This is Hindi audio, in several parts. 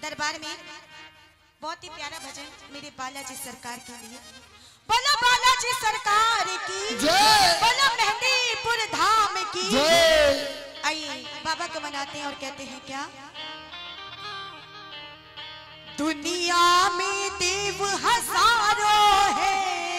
दरबार में बहुत ही प्यारा भजन मेरे बालाजी सरकार के लिए। बोलो बालाजी सरकार की जय, बोलो मेहंदीपुर धाम की जय। आइए बाबा को मनाते हैं और कहते हैं क्या, दुनिया में देव हजारों है,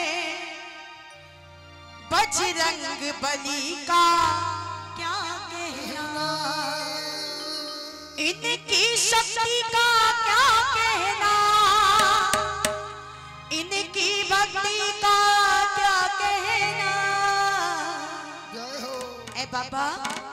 बजरंग बली का क्या कहना, इनकी शक्ति का क्या कहना, इनकी भक्ति का क्या कहना। ए बाबा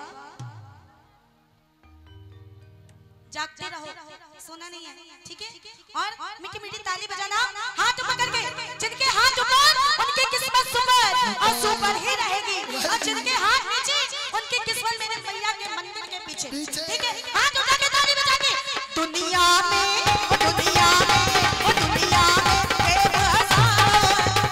जागते रहो, सोना नहीं है, ठीक है। और मीठी मीठी ताली बजाना, हाथ ऊपर करके, जिनके हाथ ऊपर उनकी किस्मत सुपर और सुपर ही रहेगी, और जिनके हाथ नीचे उनकी किस्मत मेरे मैया के मंदिर के पीछे, ठीक है। हाथ उठा के ताली बजा के, दुनिया में दुनिया में दुनिया में देव हजारों,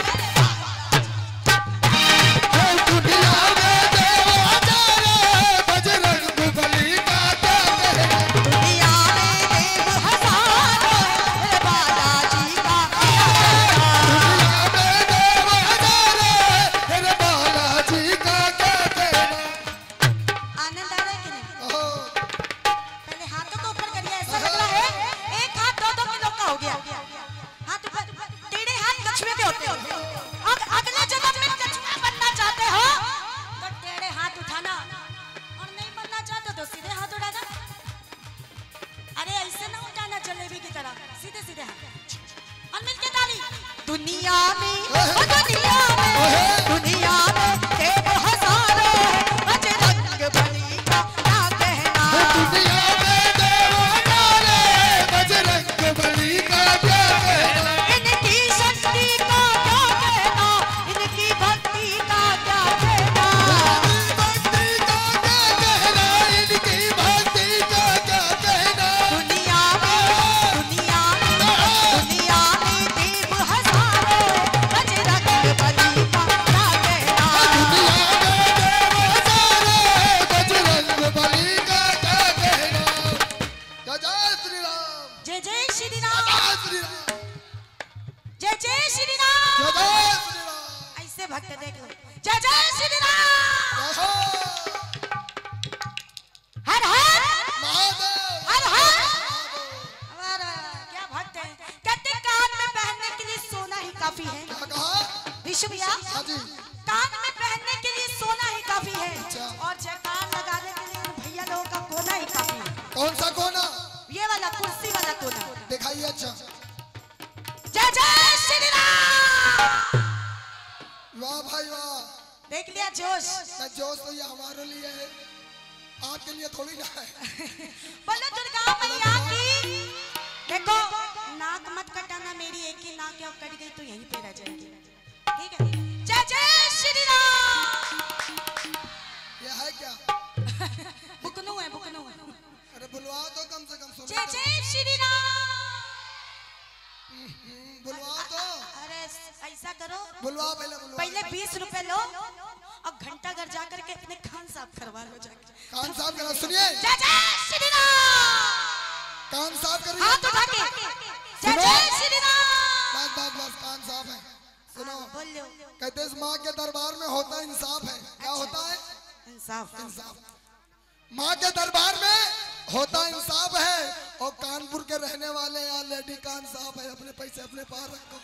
दुनिया में देव हजारों, बजरंग बली का क्या कहना, दुनिया में देव हजारों, बालाजी का क्या कहना, दुनिया में देव हजारों, बालाजी का क्या कहना। आनंद आ रहा है कि नहीं? पहले हाथों को ऊपर करिए, ऐसा लग रहा है एक हाथ 2-2 किलो का हो गया। हाथ ऊपर, टेढ़े हाथ कछुए के होते हैं, और अगले जन्म में कछुआ बनना चाहते हो तो टेढ़े हाथ उठाना, और नहीं बनना चाहते तो सीधे हाथ उठाना। अरे ऐसे ना उठाना जलेबी की तरह, सीधे सीधे हाथ, और मिलके ताली। दुनिया में दुनिया में दुनिया में देव हजारों है, बजरंग बली का क्या कहना, दुनिया में देव हजारों है, बजरंग बली का क्या कहना, इनकी शक्ति का क्या कहना, इनकी भक्ति का क्या कहना, भक्ति का क्या कहना, इनकी भक्ति का क्या कहना। दुनिया में दुनिया में दुनिया में देव हजारों है, बजरंग बली का क्या कहना, दुनिया में देव हजारों है, बजरंग बली का क्या कहना। जय श्री राम, जय जय श्री राम, जय श्री राम, जय जय श्री राम। जय श्री राम, ऐसे भक्त देख लो, जय जय श्री राम, जय हो हर हर महादेव, हर हर। वाह वाह, क्या भक्त है। कहते कान में पहनने के लिए सोना ही काफी है। क्या कहा? विश्व भैया, हाँ जी, कान में पहनने के लिए सोना ही काफी है, अच्छा। और जयकार लगाने के लिए उन भैया लोगों का कोना ही काफी है। कौन सा कोना? ये वाला कुर्सी वाला कोना। दिखाइए। अच्छा, जय जय श्री राम। वाह भाई वाह, देख लिया जोश। मैं जोश तो ये हमारे लिए है, आपके लिए थोड़ी ना है। बोलो दुर्गा मैया की। देखो नाक मत कटाना, मेरी एक ही नाक है, कट गई तो यहीं पे रह जाएगी, ठीक है। जय जय श्री राम। ये है क्या? बुकनू है, बुकनू है। अरे बुलवाओ तो कम से कम सुनो। जय जय श्री राम। बुलवाओ तो। अरे ऐसा करो, बुलवाओ पहले, बुलवाओ। पहले 20 रुपए लो और घंटा घर जा करके अपने खान साहब करवा लो जाके। कान साफ करा, सुनिए। जय जय श्री राम। कान साफ करिए, हाथ उठा के जय जय श्री राम। बस बस बस, कान साफ है। सुनो, बोल लो। कहते इस माँ के दरबार में होता इंसाफ है। क्या होता है? इंसाफ। इंसाफ। माँ के दरबार में होता इंसाफ है, और कानपुर के रहने वाले यहाँ लेडी कान साफ है, अपने पैसे अपने पार रखो।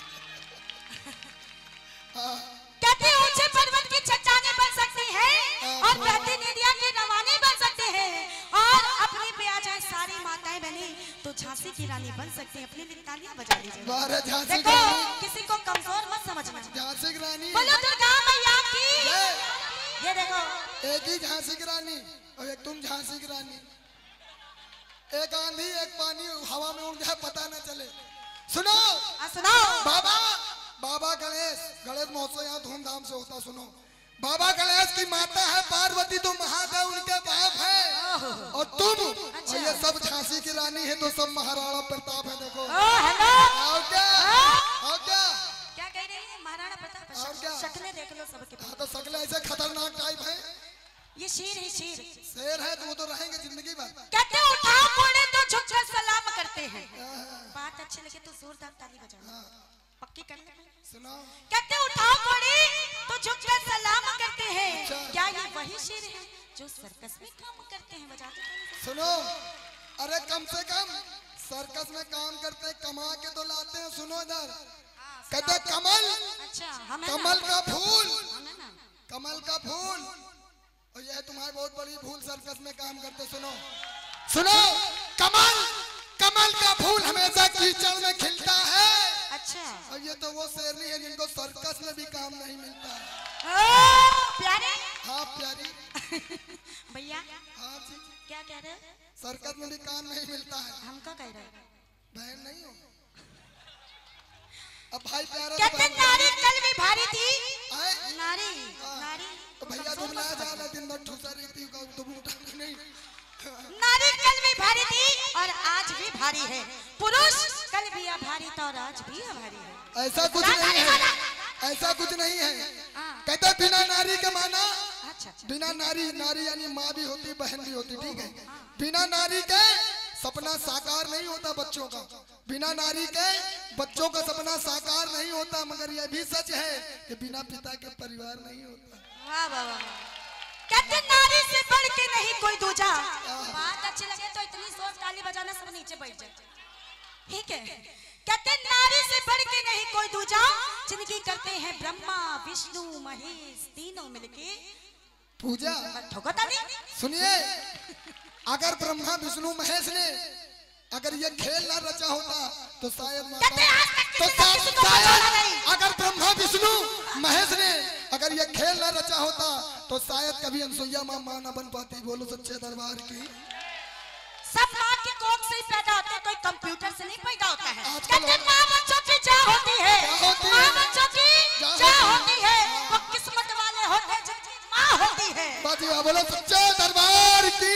कहते ऊंचे पर्वत की चट्टानें बन सकती हैं, और बहती नदियां के रवाने बन सकते हैं, और अपनी पे आ जाए सारी माताएं बहनें तो झांसी की रानी बन सकती हैं। अपने लिए तालियां बजा लीजिए। बारे झांसी की देखो रानी, किसी को कमजोर मत समझना। झांसी की रानी। बोलो दुर्गा मैया की। ये देखो, एक ही झांसी की रानी और एक तुम झांसी की रानी। एक आंधी एक पानी हवा में उड़ जाए पता न चले। सुनो, सुनाओ। बाबा बाबा गणेश महोत्सव यहाँ धूमधाम से होता। सुनो, बाबा गणेश की माता है पार्वती, तो महादेव उनके बाप है, और तुम और ये सब झांसी की रानी है, तो सब महाराणा प्रताप है। देखो हेलो, और क्या, और क्या क्या कह रही है महाराणा प्रताप? और क्या? शक्लें देख लो सबके। हाँ, तो शक्लें ऐसे खतरनाक टाइप है। ये शेर है, शेर शेर है तो वो तो रहेंगे जिंदगी भर। कहते उठा मोड़े तो झुककर सलाम करते करते हैं, बात अच्छी लगे तो जोरदार ताली बजाना, पक्की कर ले। सुनो, कहते उठाओ कोड़ी तो झुककर सलाम करते हैं। क्या ये वही शेर है जो सर्कस में काम करते हैं? बजाते हैं। सुनो, अरे कम से कम सर्कस में काम करते हैं, कमा के तो लाते हैं। सुनो इधर, कहते कमल, अच्छा कमल का फूल, कमल का फूल, और यह तुम्हारी बहुत बड़ी भूल, सर्कस में काम करते। सुनो सुनो, कमल, कमल का फूल हमेशा कीचड़ में खिलता है। अच्छा, और ये तो वो शेरनी है जिनको सर्कस में भी काम नहीं मिलता है। प्यारे, हाँ प्यारी भैया, हाँ जी, क्या कह रहे? सर्कस में भी काम नहीं मिलता है। हम क्या कह रहे? बहन नहीं हो? अब भाई प्यारा, कहते नारी कल भी भारी थी, नारी नारी तो भैया दुबला जाना, दिन भर ठूसा रही थी, तुम उठा नहीं। नारी कल भी भारी थी और आज भी भारी है, पुरुष कल भी अभारी था और आज भी अभारी है। ऐसा कुछ नहीं है, ऐसा कुछ नहीं है। कहते बिना नारी के माना, बिना नारी, नारी यानी माँ भी होती, बहन भी होती, ठीक है। बिना नारी के सपना साकार नहीं होता बच्चों का, बिना नारी के बच्चों का सपना साकार नहीं होता। मगर यह भी सच है कि बिना पिता के परिवार नहीं होता। वाह वाह वाह। कहते नारी से बढ़ के नहीं कोई दूजा। बात अच्छी लगे तो इतनी जोर ताली बजाना, सब नीचे बैठ जाए, ठीक है। कहते नारी से बढ़ के नहीं कोई दूजा, जिनकी करते हैं ब्रह्मा विष्णु महेश तीनों मिलके पूजा। सुनिए, अगर ब्रह्मा विष्णु महेश ने अगर ये खेल ना रचा होता तो शायद अगर ब्रह्मा विष्णु महेश ने अगर ये खेल ना रचा होता तो शायद कभी अनसुईया माँ ना बन पाती। बोलो सच्चे दरबार की। सब माँ की कोख से ही पैदा होते हैं, कोई कंप्यूटर से नहीं पैदा होता है। कहते माँ बच्चों की जा होती है, माँ बच्चों की जा होती है, वो किस्मत वाले होते हैं जिनकी माँ होती है। बोलो सच्चे दरबार की।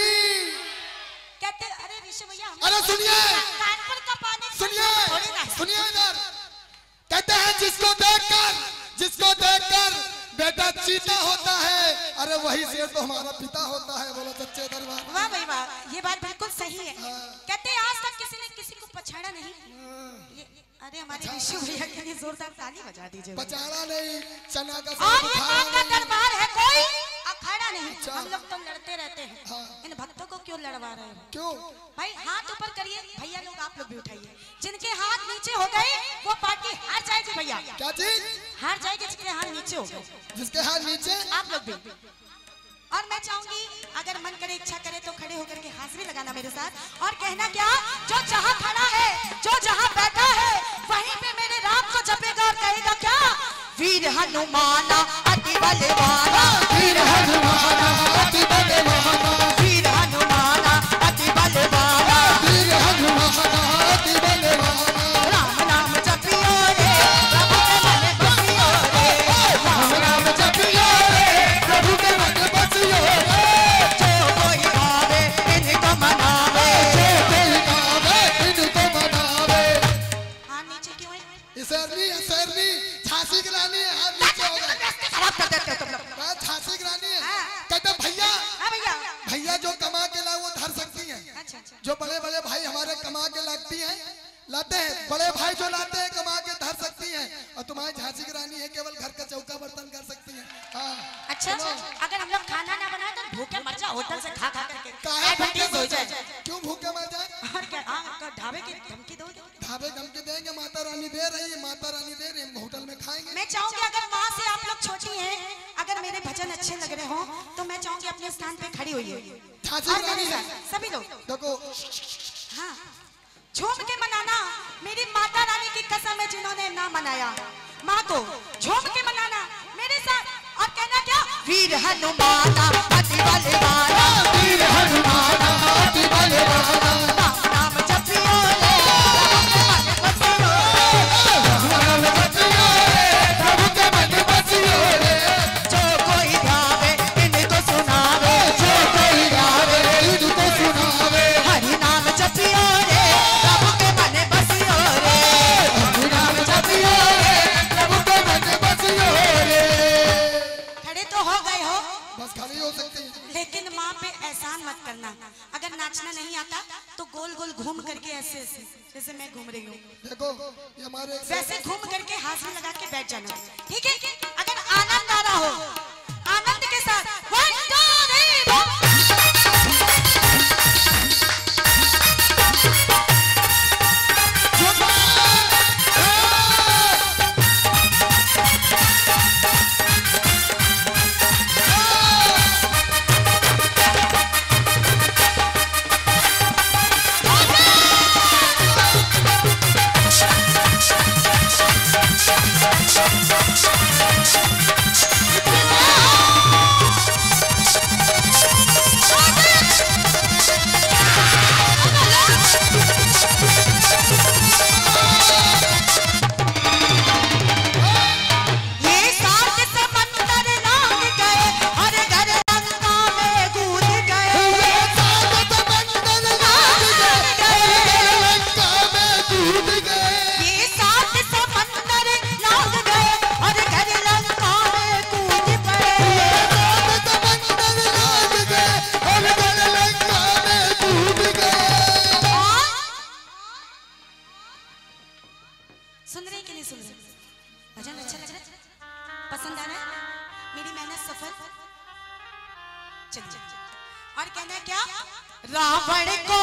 कहते अरे ऋषि भैया, अरे सुनिए, कानपुर का पानी सुनिए, सुनिए इधर। कहते हैं जिसको देखकर बेटा चीता होता है, अरे वही शेर तो हमारा पिता होता है। बोलो सच्चे दरबार। वाह भाई वाह, ये बात बिल्कुल सही है। कहते आज तक किसी ने किसी को पछाड़ा नहीं। अरे हमारे ऋषि भैया के लिए जोरदार ताली बजा दीजिए। पछाड़ा नहीं, चना का और ये मां का दरबार है, कोई अखाड़ा नहीं। हम लोग तो लड़ते रहते हैं, इन भक्तों को क्यों लड़वा रहे हैं? क्यों भाई? हाथ ऊपर करिए भैया लोग, आप लोग भी उठाइए। जिनके हाथ नीचे हो गए वो पार्टी हार जाएगी भैया। क्या चीज हार जाएगी? जिसके हाथ नीचे हो गए, जिसके हाथ नीचे, आप लोग भी। और मैं चाहूंगी अगर मन करे इच्छा करे तो खड़े होकर के हाथ भी लगाना मेरे साथ और कहना क्या, जो जहां खड़ा है, जो जहां बैठा है, वहीं पे मेरे राम को जपेगा और कहेगा क्या, वीर हनुमाना अति बलवाना, वीर हनुमाना अति बलवाना, वीर हनुमाना अति बलवाना, वीर हनुमाना अति बलवाना। राम नाम जपियो रे प्रभु के मन बसियो रे, राम नाम जपियो रे प्रभु के मन बसियो रे। जो कोई गावे इनको मनावे, जो कोई गावे इनको मनावे। हाँ नीचे क्यों है? शेरनी झांसी की रानी है, हाथ नीचे हो गए। खराब कर देते हो तुम लोग। झांसी की रानी है। कहते भैया, भैया भैया जो कमा के लाए वो धर सकती हैं। अच्छा अच्छा, जो बड़े बड़े भाई हमारे कमा के लाती हैं, लाते हैं, बड़े भाई जो लाते हैं कमा के धर सकती हैं, और तुम्हारी झांसी की रानी है केवल घर का चौका बर्तन कर सकती हैं। हाँ अच्छा अगर हम लोग खाना ना बनाए तो भूखे मर जाए, होटल से खा खा करके काहे डायबिटीज हो जाए। क्यों भूखे मर जाए? और क्या? हाँ ढाबे की धमकी दोगे? ढाबे धमकी देंगे, माता रानी दे रही है, माता रानी दे रही है, होटल में खाएंगे। मैं चाहूंगी अगर माँ से आप लोग छोटी हैं, अगर मेरे भजन अच्छे लग रहे हो तो मैं चाहूंगी अपने स्थान पे खड़ी होइए झांसी की रानी सभी लोग। देखो, हाँ झूम के मनाना, मेरी माता रानी की कसम है जिन्होंने ना मनाया, माँ को झूम के मनाना मेरे साथ और कहना क्या, वीर हनुमाना अति बलवाना, वीर हनुमाना अति बलवाना, राम नाम जपियो रे राम नाम जपियो रे प्रभु के मन बसियो रे। जो कोई गावे इनको सुनावे, जो कोई गावे इनको सुनावे, हरि नाम जपियो रे प्रभु के मन बसियो रे, हरि नाम जपियो रे प्रभु के मन बसियो रे। खड़े तो हो गए हो, बस खड़ी हो सकती है। लेकिन माँ पे एहसान मत करना। अगर नाचना नहीं आता तो जैसे मैं घूम रही हूँ। देखो ये हमारे वैसे घूम करके हाथ में लगा के बैठ जाना, ठीक है? अगर आनंद आ रहा हो, आनंद के साथ 1 2 और कहना है क्या? रावण को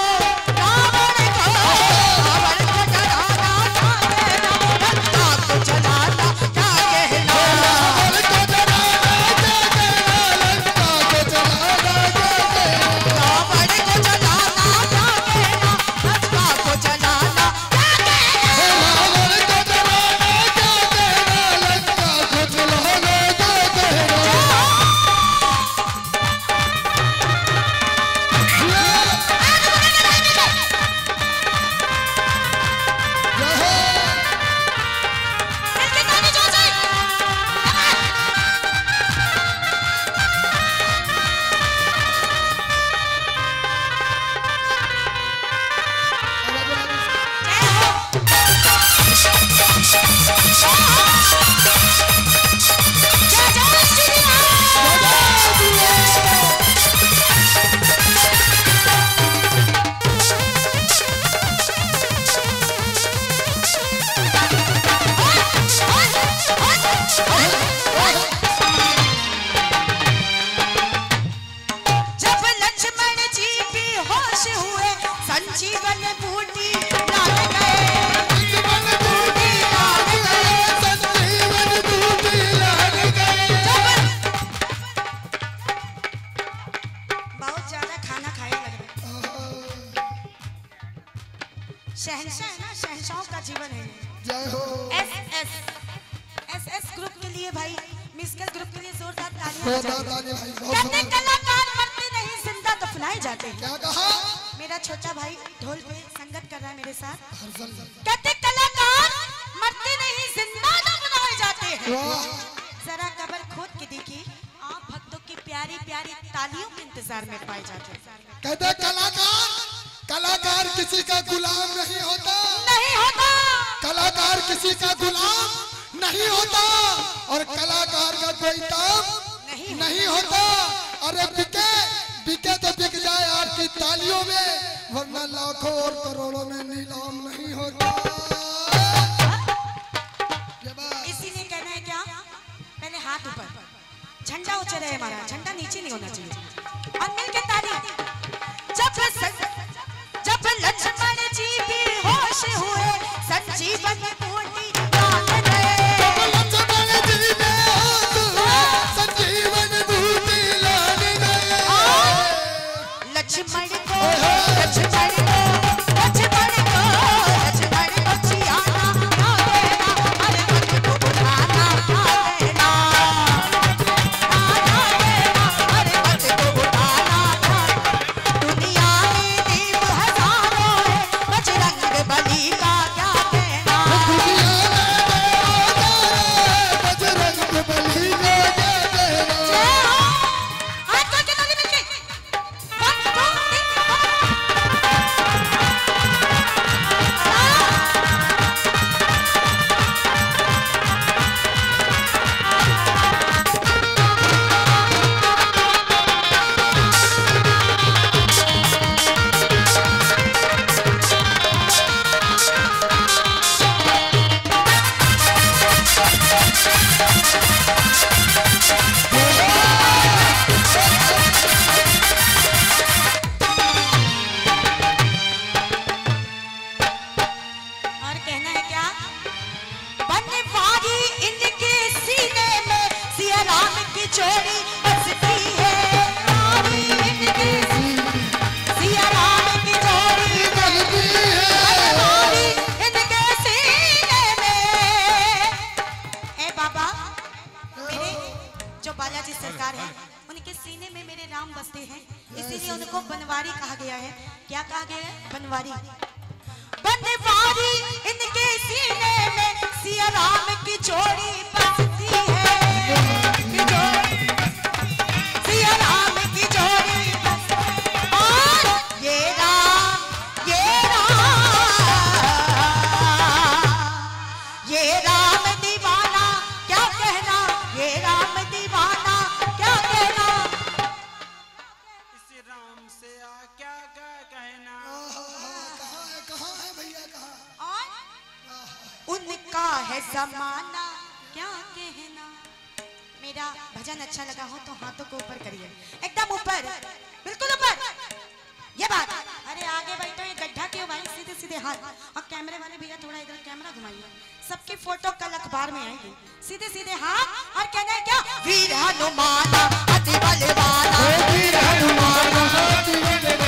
शहंशाह है ना, शहंशाहों का जीवन है। जय हो। एस ग्रुप के लिए भाई, मिसकल ग्रुप के लिए जोरदार तालियां। कहते कलाकार मरते नहीं जिंदा दफनाए जाते हैं। क्या कहा? मेरा छोटा भाई ढोल पे संगत कर रहा है मेरे साथ। कहते कलाकार मरते नहीं जिंदा दफनाए जाते हैं। जरा कब्र खोद के देखिए, आप भक्तों की प्यारी प्यारी तालियों के इंतजार में पाए जाते हैं। कहते कलाकार किसी का गुलाम नहीं होता, नहीं होता। कलाकार किसी का गुलाम नहीं होता और कलाकार का कोई काम नहीं होता। अरे बिके तो बिक जाए आपकी तालियों में, वरना लाखों और करोड़ों में नीलाम नहीं होता। इसीलिए कहना है क्या? पहले हाथ ऊपर, झंडा ऊंचा रहे हमारा, झंडा नीचे नहीं होना चाहिए। और मिलके ताली। जब लक्ष्मण जी भी होश हुए, संजीवन बूटी डाल गए। लक्ष्मण जी बेहोश हुए, संजीवन बूटी डाल गए। लक्ष्मण को जियाना ना देना, अरे मन को बुझाना ना देना, ना देना, अरे मन को बुझाना ना देना। कहा गया है? बनवारी। बनवारी इनके सीने में सिया राम की जोड़ी बसती है, सिया राम की जोड़ी बसती है। और ये राम दीवाना क्या कहना, ये राम दीवाना क्या कहना, इस राम से क्या कहना। कहाँ है भैया कहाँ? और उनका है जमाना क्या कहना। मेरा भजन अच्छा लगा हो तो हाथों को ऊपर करिए, एकदम ऊपर, बिल्कुल ऊपर। ये बात, अरे आगे बैठो, ये गड्ढा क्यों भाई, सीधे सीधे हाथ। और कैमरे वाले भैया थोड़ा इधर कैमरा घुमाइए, सबकी फोटो कल अखबार में आएगी। सीधे सीधे हाथ और कहना है क्या, वीर हनुमान अति बलवाना, वीर हनुमान अति बलवाना।